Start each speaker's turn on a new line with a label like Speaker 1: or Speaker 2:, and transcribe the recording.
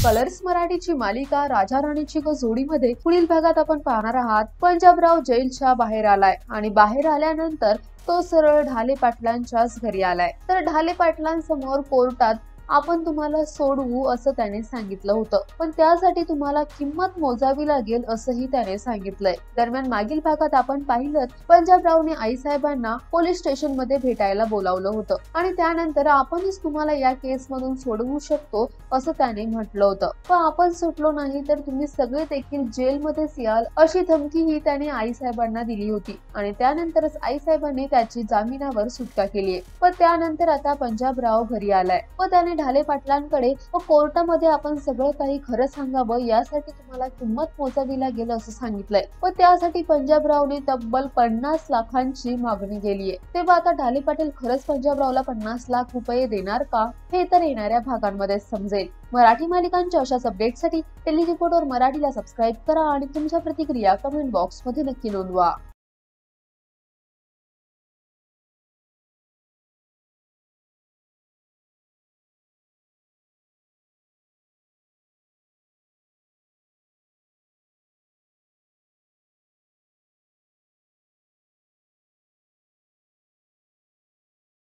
Speaker 1: Colours मराठीची मालिका राजा राणीची जोडीमध्ये पुढील भागात आपण पाहणार आहात. पंजाबराव जेलच्या बाहेर आलाय आणि बाहेर आल्यानंतर तो सरळ ढाले पाटलांच्याच घरी आलाय. तर ढाले पाटलांसमोर कोर्टात आपण तुम्हाला सोडवू असं त्याने सांगितलं होतं, पण त्यासाठी तुम्हाला किंमत मोजावी लागेल असंही त्याने सांगितलंय. दरम्यान मागील भागात आपण पाहिलं पंजाबरावने आईसाहेबांना पोलीस स्टेशन मध्ये भेटायला बोलावलं होतं आणि त्यानंतर आपणच तुम्हाला या केस मधून सोडवू शकतो असं त्याने म्हटलं होतं. पण आपण सुटलो नाही तर तुम्ही सगळे देखील जेलमध्येच याल अशी धमकीही त्याने आईसाहेबांना दिली होती आणि त्यानंतरच आईसाहेबांनी त्याची जामिनावर सुटका केलीये. पण त्यानंतर आता पंजाबराव घरी आलाय व त्याने ढाले पाटलांकडे व कोर्टामध्ये आपण सगळं काही खरं सांगावं यासाठी तुम्हाला किंमत मोजावी लागेल असं सांगितलंय व त्यासाठी पंजाबरावने तब्बल 50 लाखांची मागणी केलीये. तेव्हा आता ढाले पाटील खरंच पंजाबरावला 50 लाख रुपये देणार का, हे तर येणाऱ्या भागांमध्ये समजेल. मराठी मालिकांच्या अशाच अपडेटसाठी टेली रिपोर्टर मराठीला सबस्क्राईब करा आणि तुमच्या प्रतिक्रिया कमेंट बॉक्स मध्ये नक्की नोंदवा.